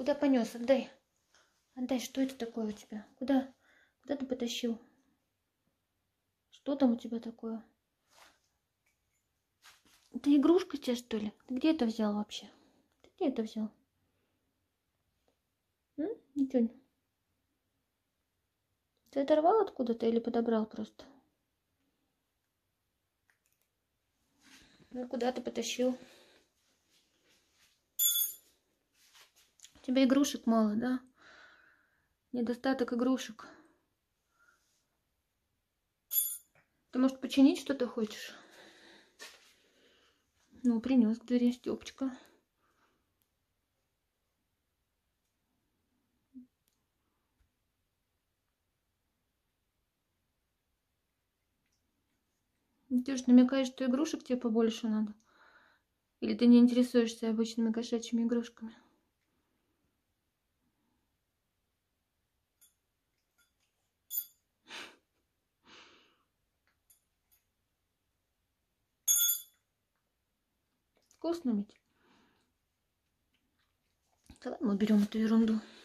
Куда понес? Отдай. Отдай, что это такое у тебя? Куда? Куда ты потащил? Что там у тебя такое? Это игрушка тебе, что ли? Ты где это взял вообще? Ты где это взял? Ничего. Ты оторвал откуда-то или подобрал просто? Ну, куда ты потащил? У тебя игрушек мало, да? Недостаток игрушек. Ты, может, починить что-то хочешь? Ну, принес к двери Стёпочка. Ты же намекаешь, что игрушек тебе побольше надо? Или ты не интересуешься обычными кошачьими игрушками? Вкусно ведь? Давай мы уберем эту ерунду.